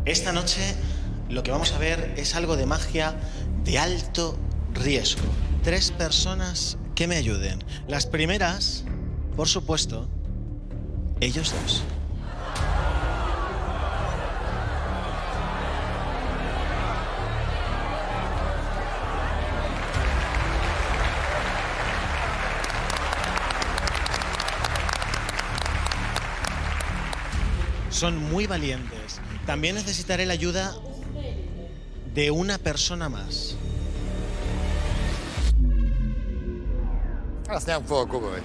Esta noche lo que vamos a ver es algo de magia de alto riesgo. 3 personas que me ayuden. Las primeras, por supuesto, ellos dos. Son muy valientes. También necesitaré la ayuda de una persona más. Sněm Kubovič.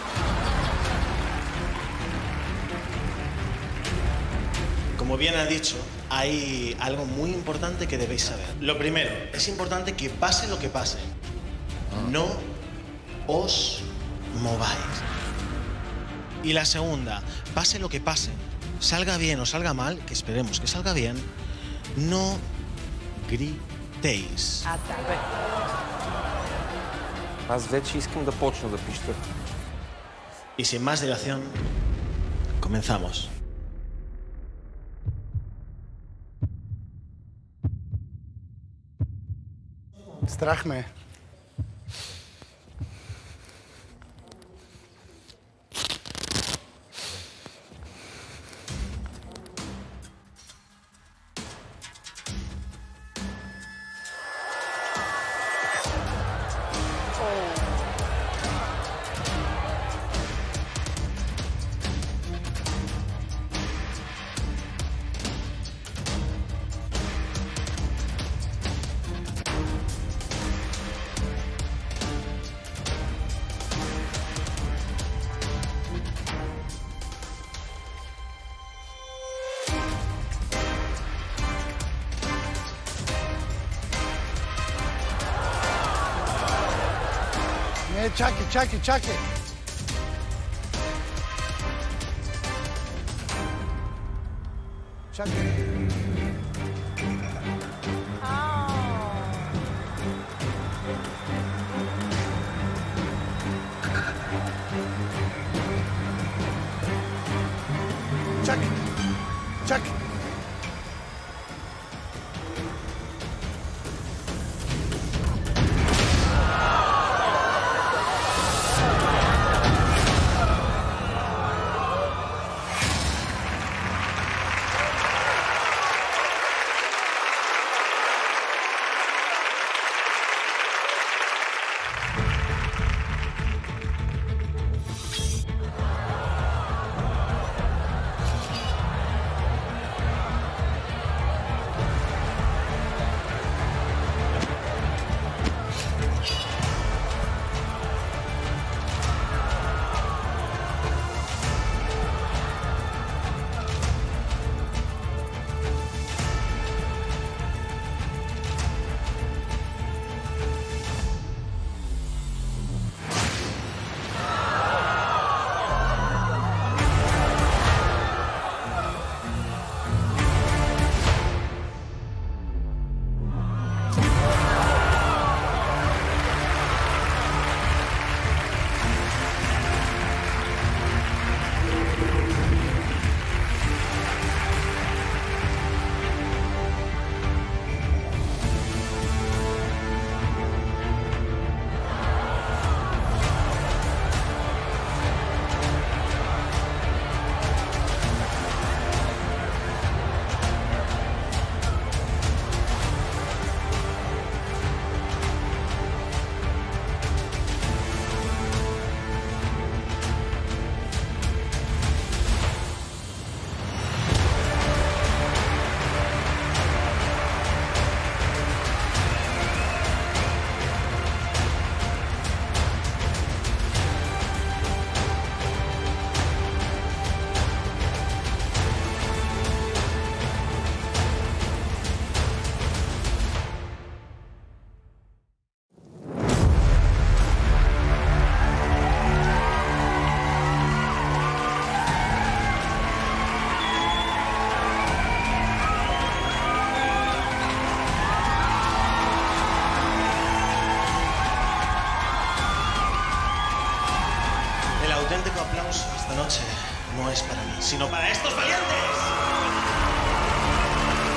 Como bien ha dicho, hay algo muy importante que debéis saber. Lo primero, es importante que pase lo que pase. No os mováis. Y la segunda, pase lo que pase, salga bien o salga mal, que esperemos que salga bien, no gritéis. Аз вече искам да почна да пища. Y sin más dilación, comenzamos. Strach ме. Не, чакай. Чакай. Чакай. auténtico aplauso esta noche no es para mí, sino para estos valientes.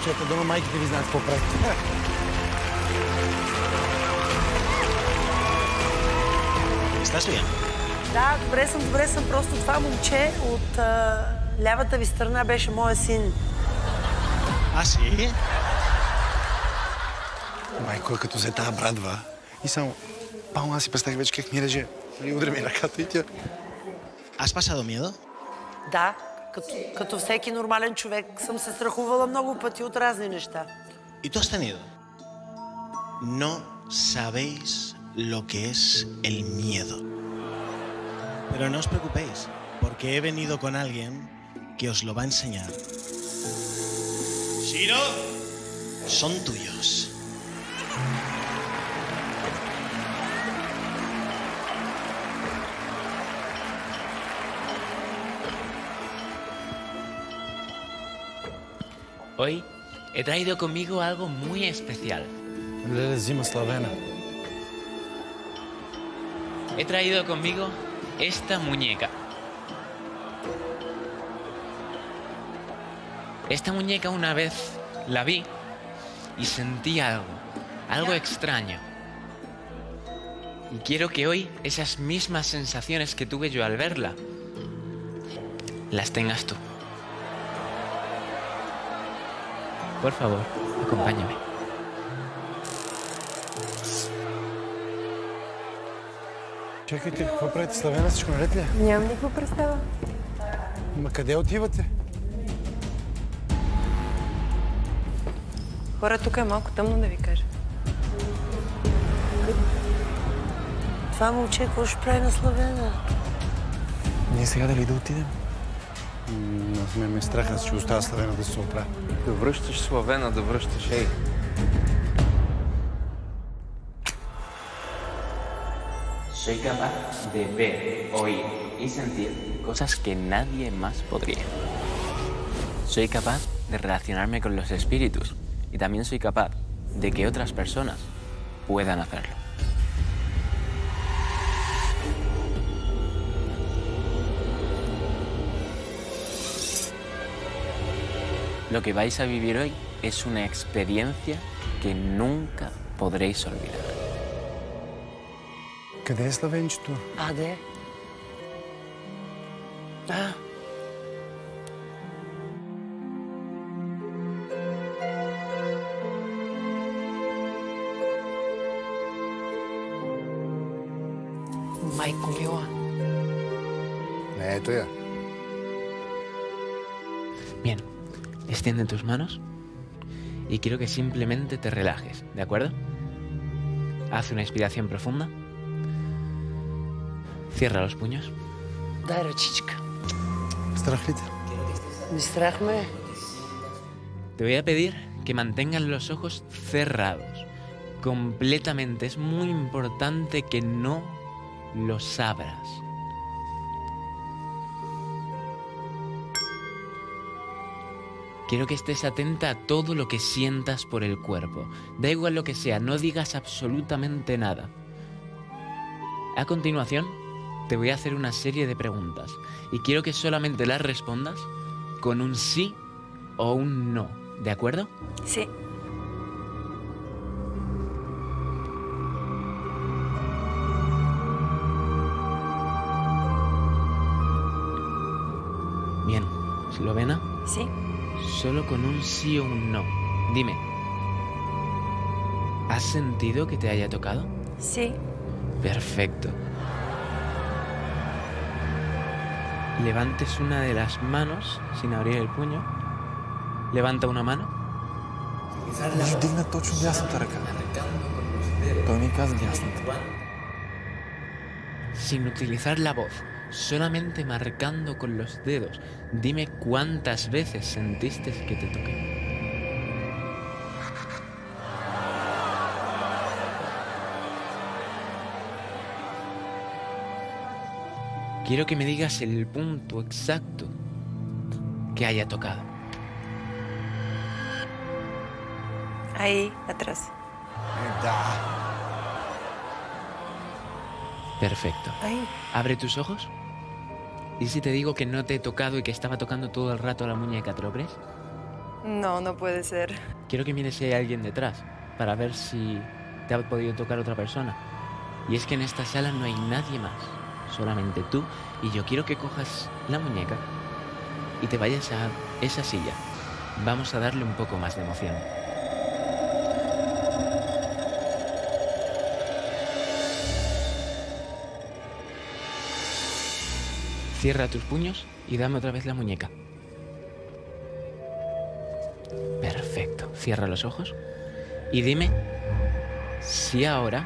момчета, дома майките ви знаят какво правите. ¿Estás bien? Да, добре съм. Просто това момче от лявата ви страна беше моя син. ¿Ah, sí? Майко, като взе тази брадва и само... Пално, аз си представих вече как ми реже. Удря ми ръката и тя... ¿Has pasado miedo? Да, като всеки нормален човек съм се страхувала много пъти от разни неща. ¿Y tú has tenido? No sabéis lo que es el miedo. Pero no os preocupéis, porque he venido con alguien que os lo va a enseñar. ¡Shiro! Son tuyos. Hoy he traído conmigo algo muy especial. Леле, зима славена. He traído conmigo esta muñeca. Esta muñeca una vez la vi y sentí algo extraño. Y quiero que hoy esas mismas sensaciones que tuve yo al verla, las tengas tú. Por favor, acompáñame. Чакайте, какво правите? Славена, всичко наред ли? Нямам никаква представа. Ма къде отивате? Хора, тук е малко тъмно, да ви кажа. Това момче, какво ще прави на Славена? Ние сега дали да отидем? Аз ме е страх, аз ще оставя Славена да се оправя. Да връщаш Славена, да връщаш, ей. Soy capaz de ver, oír y sentir cosas que nadie más podría. Soy capaz de relacionarme con los espíritus y también soy capaz de que otras personas puedan hacerlo. Lo que vais a vivir hoy es una experiencia que nunca podréis olvidar. Къде е Славенчето? Аде. А. Майко мила. Не, ето я. Bien, extiende tus manos y quiero que simplemente te relajes, ¿de acuerdo? Haz una inspiración profunda. Cierra los puños. Дай ръчичка. Страх ли те? Не страх ме. Te voy a pedir que mantengas los ojos cerrados, completamente. Es muy importante que no los abras. Quiero que estés atenta a todo lo que sientas por el cuerpo. Da igual lo que sea, no digas absolutamente nada. A continuación, te voy a hacer una serie de preguntas y quiero que solamente las respondas con un sí o un no, ¿de acuerdo? Sí. Bien, Eslovena, Sí. solo con un sí o un no. Dime, ¿has sentido que te haya tocado? Sí. Perfecto. Levantes una de las manos sin abrir el puño. Levanta una mano. Дигна точно дясната ръка. Той ми каза дясната. Sin utilizar la voz, solamente marcando con los dedos, dime cuántas veces sentiste que te toqué. Quiero que me digas el punto exacto que haya tocado. Ahí, atrás. Да. Perfecto. Ahí. Abre tus ojos. ¿Y si te digo que no te he tocado y que estaba tocando todo el rato la muñeca, te lo crees? No, no puede ser. Quiero que mires si hay alguien detrás, para ver si te ha podido tocar otra persona. Y es que en esta sala no hay nadie más, solamente tú y yo. Quiero que cojas la muñeca y te vayas a esa silla. Vamos a darle un poco más de emoción. Cierra tus puños y dame otra vez la muñeca. Perfecto. Cierra los ojos y dime si ahora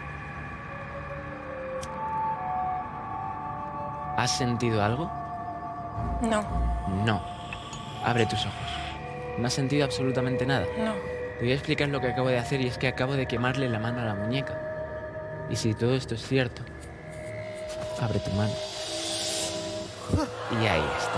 has sentido algo. No, No. Abre tus ojos. No has sentido absolutamente nada. no. Te voy a explicar lo que acabo de hacer y es que acabo de quemarle la mano a la muñeca. Y si todo esto es cierto, abre tu mano. Y ahí está.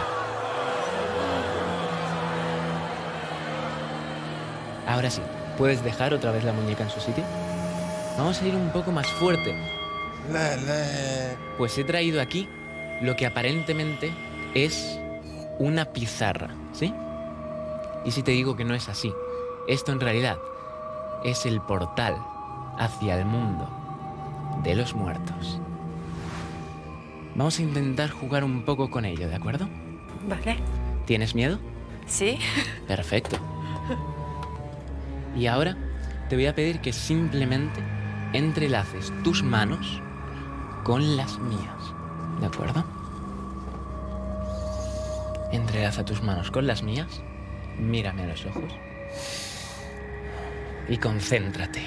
Ahora sí, ¿puedes dejar otra vez la muñeca en su sitio? Vamos a ir un poco más fuerte. Pues he traído aquí lo que aparentemente es una pizarra, ¿sí? ¿Y si te digo que no es así? Esto en realidad es el portal hacia el mundo de los muertos. Vamos a intentar jugar un poco con ello, ¿de acuerdo? Vale. ¿Tienes miedo? Sí. Perfecto. Y ahora te voy a pedir que simplemente entrelaces tus manos con las mías, ¿de acuerdo? Entrelaza tus manos con las mías, mírame a los ojos y concéntrate.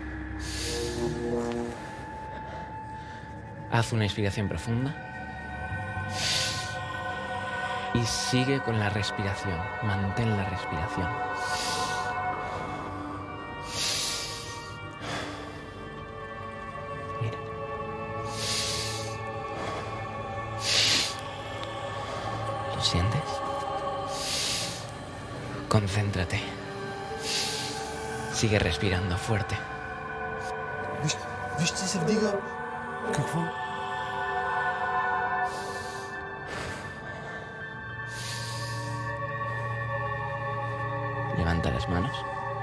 Haz una inspiración profunda y sigue con la respiración. Mantén la respiración. Mira. ¿Lo sientes? Concéntrate. Sigue respirando fuerte. Виж, че се вдига. Какво? Levanta las manos.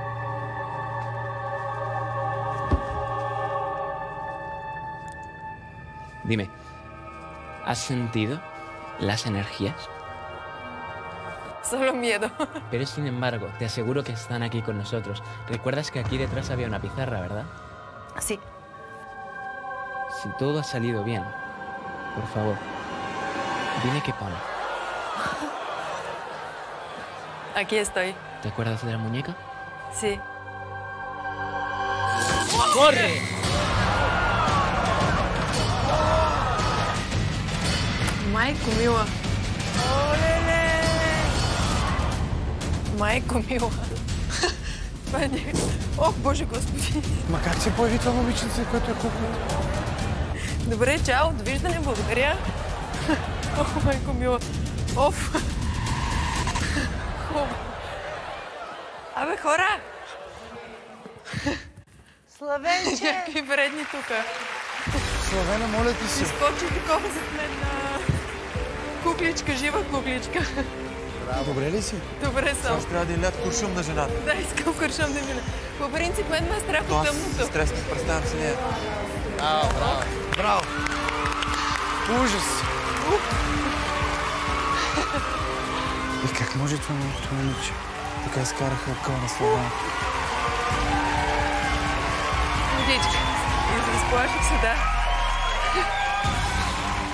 Dime, ¿has sentido las energías? Solo miedo. Pero sin embargo, te aseguro que están aquí con nosotros. ¿Recuerdas que aquí detrás había una pizarra, verdad? Sí. Si todo ha salido bien, por favor, dime qué pone. Aquí estoy. ¿Te acuerdas de la muñeca? Sí. ¡Corre! Майко мила. Оле-ле! Майко мила. Това е не... Ох, Боже Господи. Ма как се появи това момиченце, което е кукла? Добре, чао, довиждане, благодаря. Ох, майко мила. Оф. Абе, хора! Славенче! Някакви вредни тука. Славена, моля ти се. Изкочи такова зад мен на кукличка, жива кукличка. Добре ли си? Добре съм. Аз трябва да илят куршум на жената. Да, искам куршум да мина. По принцип, мен ме е страх от Аз тъмното. стрес не представям си нея. Браво! Ужас! И как може това момиче? Така изкараха акъл на Славена. Водичка. Изплаших се, да.